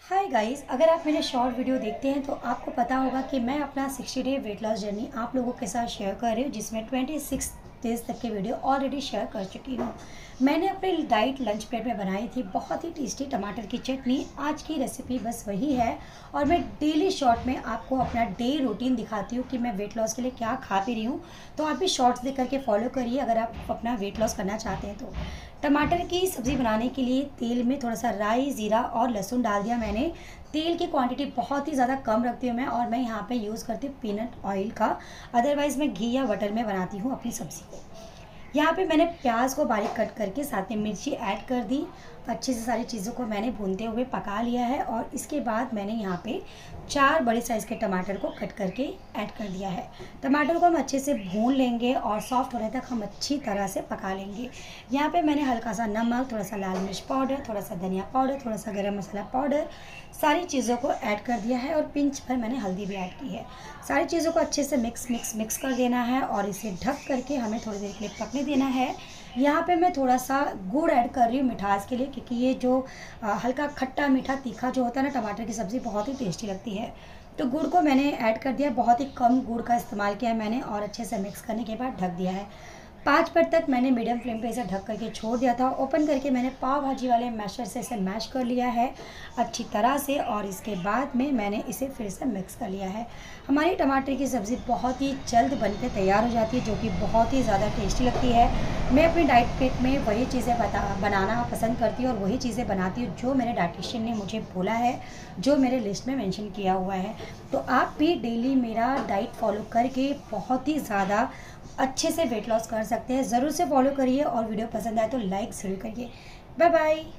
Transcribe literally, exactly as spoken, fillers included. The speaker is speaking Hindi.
हाय गाइस, अगर आप मेरे शॉर्ट वीडियो देखते हैं तो आपको पता होगा कि मैं अपना sixty day weight loss journey आप लोगों के साथ शेयर कर रही हूँ, जिसमें ट्वेंटी सिक्स डेज तक के वीडियो ऑलरेडी शेयर कर चुकी हूँ। मैंने अपनी डाइट लंच प्लेट में बनाई थी बहुत ही टेस्टी टमाटर की चटनी। आज की रेसिपी बस वही है और मैं डेली शॉर्ट में आपको अपना डे रूटीन दिखाती हूँ कि मैं वेट लॉस के लिए क्या खा पी रही हूँ। तो आप भी शॉर्ट्स देख करके फॉलो करिए अगर आप अपना वेट लॉस करना चाहते हैं तो। टमाटर की सब्ज़ी बनाने के लिए तेल में थोड़ा सा राई, ज़ीरा और लहसुन डाल दिया मैंने। तेल की क्वांटिटी बहुत ही ज़्यादा कम रखती हूँ मैं, और मैं यहाँ पे यूज़ करती हूँ पीनट ऑयल का। अदरवाइज़ मैं घी या बटर में बनाती हूँ अपनी सब्ज़ी को। यहाँ पे मैंने प्याज को बारीक कट करके साथ में मिर्ची ऐड कर दी। अच्छे से सारी चीज़ों को मैंने भूनते हुए पका लिया है और इसके बाद मैंने यहाँ पे चार बड़े साइज़ के टमाटर को कट करके ऐड कर दिया है। टमाटर को हम अच्छे से भून लेंगे और सॉफ्ट होने तक हम अच्छी तरह से पका लेंगे। यहाँ पे मैंने हल्का सा नमक, थोड़ा सा लाल मिर्च पाउडर, थोड़ा सा धनिया पाउडर, थोड़ा सा गरम मसाला पाउडर, सारी चीज़ों को ऐड कर दिया है और पिंच भर मैंने हल्दी भी ऐड की है। सारी चीज़ों को अच्छे से मिक्स मिक्स मिक्स कर देना है और इसे ढक करके हमें थोड़ी देर के लिए पकने देना है। यहाँ पे मैं थोड़ा सा गुड़ ऐड कर रही हूँ मिठास के लिए, क्योंकि ये जो आ, हल्का खट्टा मीठा तीखा जो होता है ना, टमाटर की सब्ज़ी बहुत ही टेस्टी लगती है। तो गुड़ को मैंने ऐड कर दिया, बहुत ही कम गुड़ का इस्तेमाल किया है मैंने, और अच्छे से मिक्स करने के बाद ढक दिया है। पाँच मिनट तक मैंने मीडियम फ्लेम पे इसे ढक करके छोड़ दिया था। ओपन करके मैंने पाव भाजी वाले मैशर से इसे मैश कर लिया है अच्छी तरह से, और इसके बाद में मैंने इसे फिर से मिक्स कर लिया है। हमारी टमाटर की सब्ज़ी बहुत ही जल्द बनकर तैयार हो जाती है, जो कि बहुत ही ज़्यादा टेस्टी लगती है। मैं अपनी डाइट प्लेट में वही चीज़ें बता बनाना पसंद करती हूँ और वही चीज़ें बनाती हूँ जो मेरे डाइटिशियन ने मुझे बोला है, जो मेरे लिस्ट में मेंशन किया हुआ है। तो आप भी डेली मेरा डाइट फॉलो करके बहुत ही ज़्यादा अच्छे से वेट लॉस कर सकते हैं। ज़रूर से फॉलो करिए और वीडियो पसंद आए तो लाइक ज़रूर करिए। Bye bye.